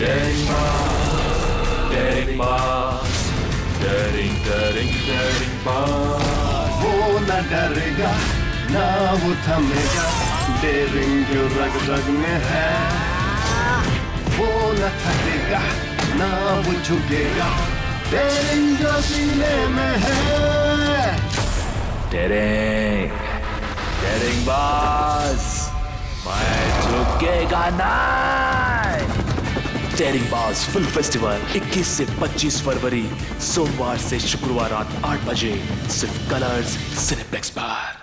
Daringbaaz, Daringbaaz। वो न डरेगा ना वो थमेगा, डेरिंग जो रग रग में है। वो न थकेगा ना वो झुकेगा, डेरिंग जो सीने में है। Daringbaaz, मैं झुकेगा नहीं। Daringbaaz फिल्म फेस्टिवल 21 से 25 फरवरी, सोमवार से शुक्रवार रात 8 बजे, सिर्फ कलर्स सिनेप्लेक्स पर।